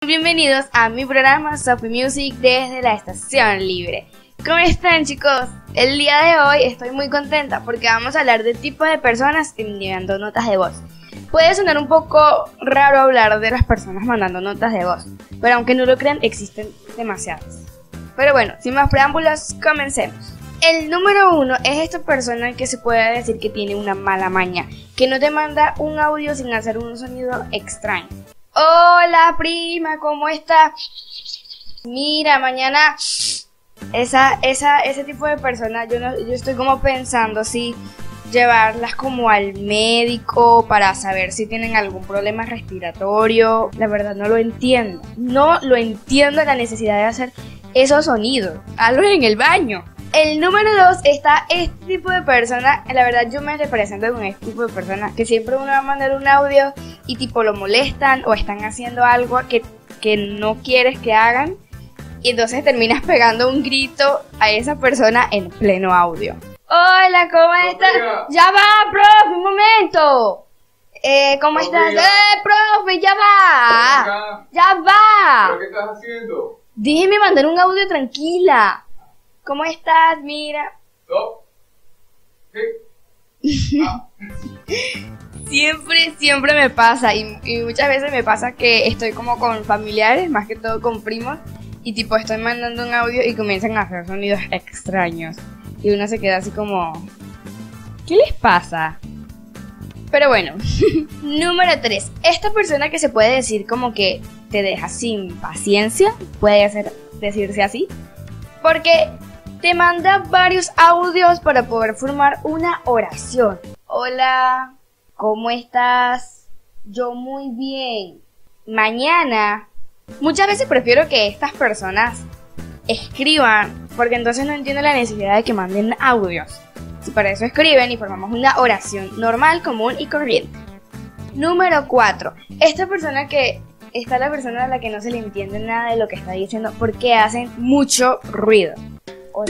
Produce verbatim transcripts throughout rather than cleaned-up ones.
Bienvenidos a mi programa Sophie Music desde la Estación Libre. ¿Cómo están, chicos? El día de hoy estoy muy contenta porque vamos a hablar de tipos de personas enviando notas de voz. Puede sonar un poco raro hablar de las personas mandando notas de voz, pero aunque no lo crean, existen demasiadas. Pero bueno, sin más preámbulos, comencemos. El número uno es esta persona que se puede decir que tiene una mala maña, que no te manda un audio sin hacer un sonido extraño. Hola prima, ¿cómo estás? Mira, mañana esa, esa, ese tipo de personas, yo, no, yo estoy como pensando si llevarlas como al médico para saber si tienen algún problema respiratorio. La verdad no lo entiendo, no lo entiendo la necesidad de hacer esos sonidos. Hazlo en el baño. El número dos está este tipo de persona. La verdad yo me represento con este tipo de personas que siempre uno va a mandar un audio y tipo lo molestan o están haciendo algo que, que no quieres que hagan y entonces terminas pegando un grito a esa persona en pleno audio. Hola, ¿cómo estás? Ya va, profe, un momento. Eh, ¿cómo estás? Eh, profe, ya va. Ya va. ¿Pero qué estás haciendo? Déjeme mandar un audio tranquila. ¿Cómo estás? Mira. ¿No? ¿Sí? Ah. Siempre, siempre me pasa y, y muchas veces me pasa que estoy como con familiares, más que todo con primos, y tipo estoy mandando un audio y comienzan a hacer sonidos extraños. Y uno se queda así como, ¿qué les pasa? Pero bueno, número tres. Esta persona que se puede decir como que te deja sin paciencia, puede ser, decirse así, porque te manda varios audios para poder formar una oración. Hola, ¿cómo estás? Yo muy bien. Mañana. Muchas veces prefiero que estas personas escriban, porque entonces no entiendo la necesidad de que manden audios. Si para eso escriben y formamos una oración normal, común y corriente. Número cuatro. Esta persona que está la persona a la que no se le entiende nada de lo que está diciendo porque hacen mucho ruido. Hola,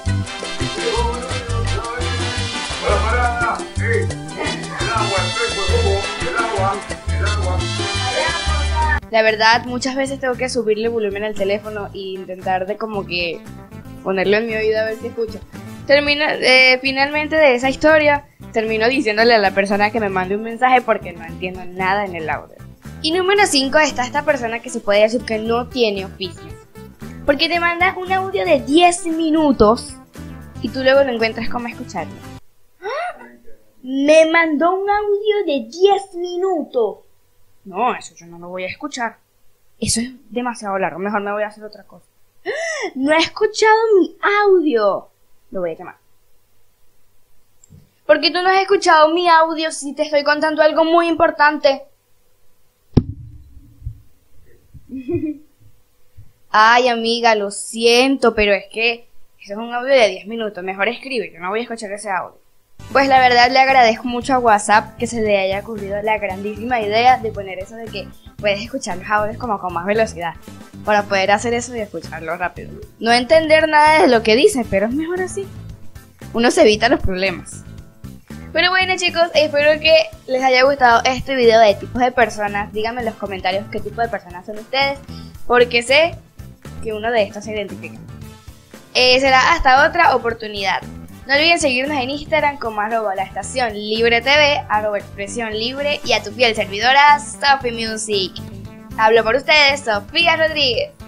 Para, para, eh, el agua, el el agua, el agua. la verdad, muchas veces tengo que subirle volumen al teléfono e intentar de como que ponerlo en mi oído a ver si escucho. Termino, eh, finalmente de esa historia, termino diciéndole a la persona que me mande un mensaje porque no entiendo nada en el audio. Y número cinco está esta persona que se puede decir que no tiene oficio. Porque te manda un audio de diez minutos y tú luego no encuentras cómo escucharlo. ¡Ah! Me mandó un audio de diez minutos. No, eso yo no lo voy a escuchar. Eso es demasiado largo, mejor me voy a hacer otra cosa. ¡Ah! No he escuchado mi audio. Lo voy a quemar. Porque tú no has escuchado mi audio si te estoy contando algo muy importante. Ay, amiga, lo siento, pero es que eso es un audio de diez minutos. Mejor escribe, yo no voy a escuchar ese audio. Pues la verdad le agradezco mucho a WhatsApp que se le haya ocurrido la grandísima idea de poner eso de que puedes escuchar los audios como con más velocidad, para poder hacer eso y escucharlo rápido. No entender nada de lo que dice, pero es mejor así. Uno se evita los problemas. Pero bueno, chicos, espero que les haya gustado este video de tipos de personas. Díganme en los comentarios qué tipo de personas son ustedes, porque sé que uno de estos se identifica. Eh, será hasta otra oportunidad. No olviden seguirnos en Instagram como arroba la estación libre tv, arroba expresión libre y a tu fiel servidora Sophie Music. Hablo por ustedes, Sofía Rodríguez.